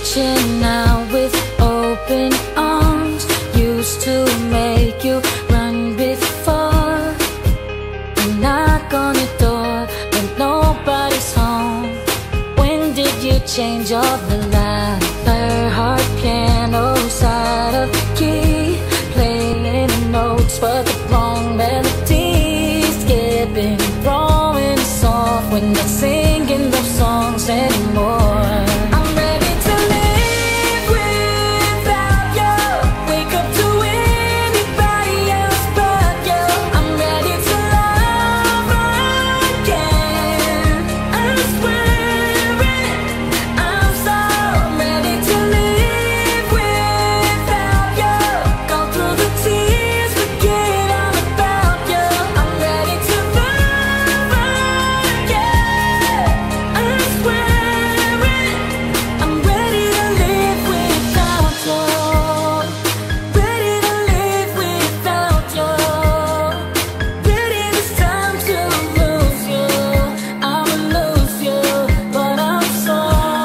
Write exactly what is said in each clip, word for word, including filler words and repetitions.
reaching out with open arms. Used to make you run before. You knock on the door when nobody's home. When did you change all the light? Her heart piano side of the key, playing the notes but the wrong melody. Skipping, throwing us off. We're not singing those songs anymore. I'm ready to live without you. Wake up to anybody else but you. I'm ready to love again. I swear it, I'm so ready to live without you. Go through the tears, forget all about you. I'm ready to love again. I swear it, I'm ready to live without you. Ready to live without you. Ready this time to lose you. I'ma lose you, but I'm so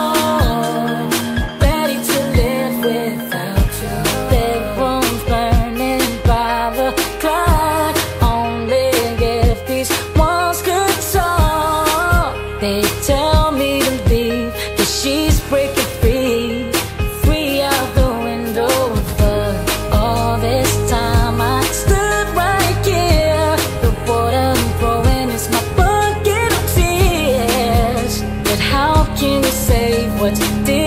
ready to live without you. Bedrooms burning by the clock. Only if these walls could talk. They tell me to leave, 'cause she's breaking free. Free out the window with her. All this time I stood right here. The water I'm throwing is my bucket of tears. But how can you say what's different?